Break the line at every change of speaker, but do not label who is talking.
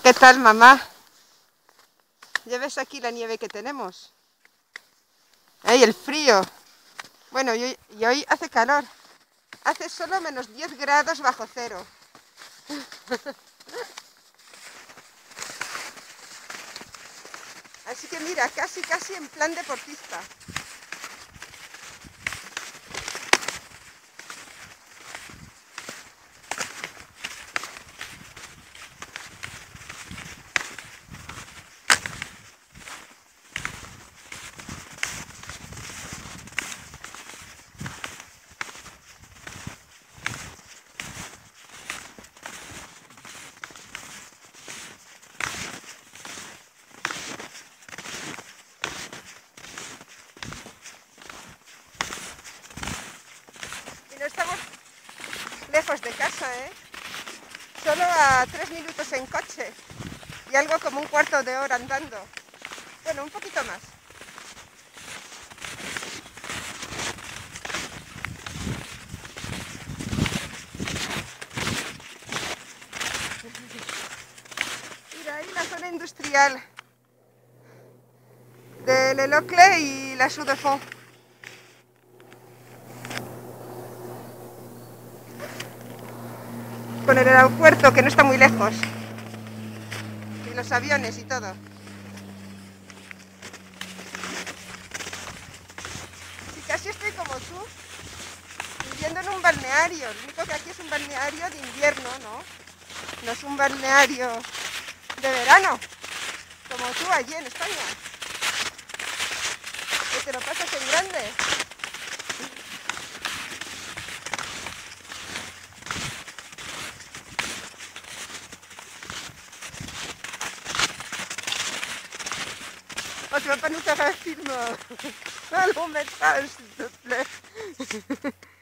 ¿Qué tal, mamá? ¿Ya ves aquí la nieve que tenemos? ¡Ay, el frío! Bueno, y hoy hace calor. Hace solo menos 10 grados bajo cero. Así que mira, casi en plan deportista. Y no estamos lejos de casa, ¿eh? Solo a 3 minutos en coche y algo como un cuarto de hora andando. Bueno, un poquito más. Mira, ahí la zona industrial de Le Locle y la Chaux-de-Fonds. Con el aeropuerto, que no está muy lejos. Y los aviones y todo. Y casi estoy como tú, viviendo en un balneario. Lo único que aquí es un balneario de invierno, ¿no? No es un balneario de verano, como tú allí en España. Que te lo pasas en grande. Tu vas pas nous faire un film à long métrage, s'il te plaît.